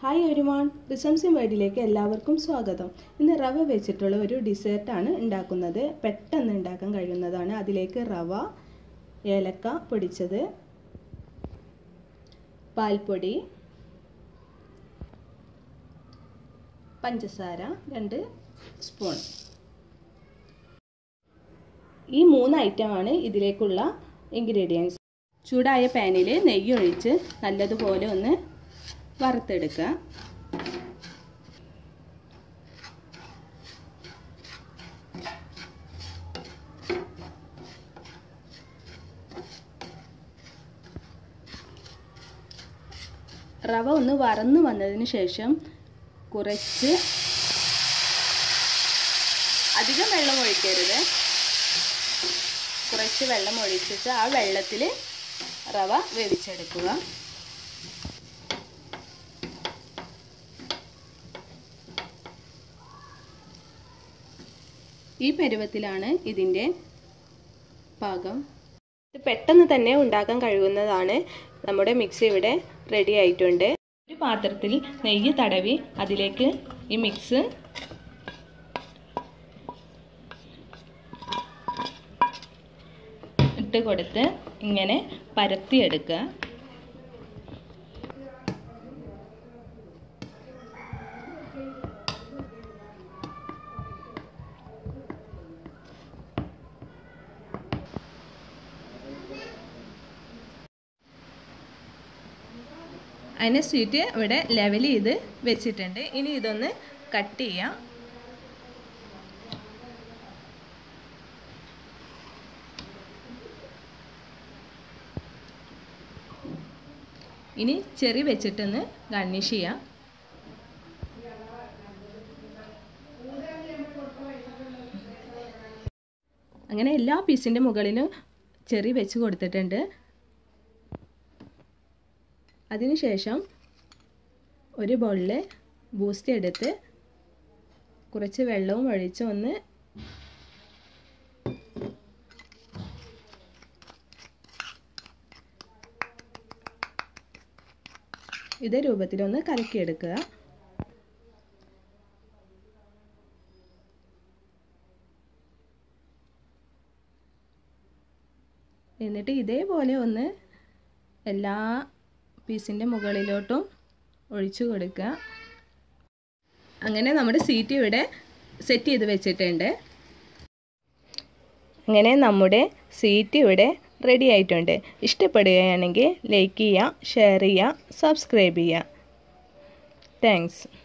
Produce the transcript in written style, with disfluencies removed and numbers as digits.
Hi everyone, റിസംസിൻ വേർഡിലേക്ക് എല്ലാവർക്കും സ്വാഗതം. ഇന്ന് റവ വെച്ചിട്ടുള്ള ഒരു ഡിസേർട്ടാണ് ഉണ്ടാക്കുന്നത്. പെട്ടെന്ന് ഉണ്ടാക്കാൻ കഴിയുന്നതാണ്. അതിലേക്ക് റവ, ഏലക്ക പൊടിച്ചത്, പാൽപ്പൊടി, പഞ്ചസാര 2 സ്പൂൺ. ഈ 3 ഐറ്റമാണ് ഇതിലേക്കുള്ള ഇൻഗ്രീഡിയൻസ്. ചൂടായ പാനിൽ നെയ്യ് ഒഴിച്ച് നല്ലതുപോലെ ഒന്ന് വറുത്തെടുക്കുക. റവ ഒന്ന് വറന്നു വന്നതിന് ശേഷം കുറച്ച് അധികം വെള്ളം ഒഴിക്കരുത്. കുറച്ച് വെള്ളം ഒഴിച്ചിട്ട് ആ വെള്ളത്തിൽ റവ വേവിച്ചെടുക്കുക. ഈ പരുവത്തിലാണ് ഇതിൻ്റെ പാകം. ഇത് പെട്ടെന്ന് തന്നെ ഉണ്ടാക്കാൻ കഴിയുന്നതാണ്. നമ്മുടെ മിക്സ് ഇവിടെ റെഡി ആയിട്ടുണ്ട്. ഒരു പാത്രത്തിൽ നെയ്യ് തടവി അതിലേക്ക് ഈ മിക്സ് ഇട്ട് കൊടുത്ത് ഇങ്ങനെ പരത്തിയെടുക്കുക. അതിനെ സ്വീറ്റ് ഇവിടെ ലെവൽ ചെയ്ത് വെച്ചിട്ടുണ്ട്. ഇനി ഇതൊന്ന് കട്ട് ചെയ്യാം. ഇനി ചെറി വെച്ചിട്ടൊന്ന് ഗാർണിഷ് ചെയ്യാം. അങ്ങനെ എല്ലാ പീസിൻ്റെ മുകളിലും ചെറി വെച്ച് കൊടുത്തിട്ടുണ്ട്. അതിനുശേഷം ഒരു ബൗളിൽ ബൂസ്റ്റ് എടുത്ത് കുറച്ച് വെള്ളവും ഒഴിച്ച് ഒന്ന് ഇതേ രൂപത്തിലൊന്ന് കലക്കിയെടുക്കുക. എന്നിട്ട് ഇതേപോലെ ഒന്ന് എല്ലാ പീസിൻ്റെ മുകളിലോട്ടും ഒഴിച്ചു കൊടുക്കുക. അങ്ങനെ നമ്മുടെ സ്വീറ്റ് ഇവിടെ സെറ്റ് ചെയ്ത് വെച്ചിട്ടുണ്ട്. അങ്ങനെ നമ്മുടെ സ്വീറ്റ് ഇവിടെ റെഡി ആയിട്ടുണ്ട്. ഇഷ്ടപ്പെടുകയാണെങ്കിൽ ലൈക്ക് ചെയ്യുക, ഷെയർ ചെയ്യുക, സബ്സ്ക്രൈബ് ചെയ്യുക. താങ്ക്സ്.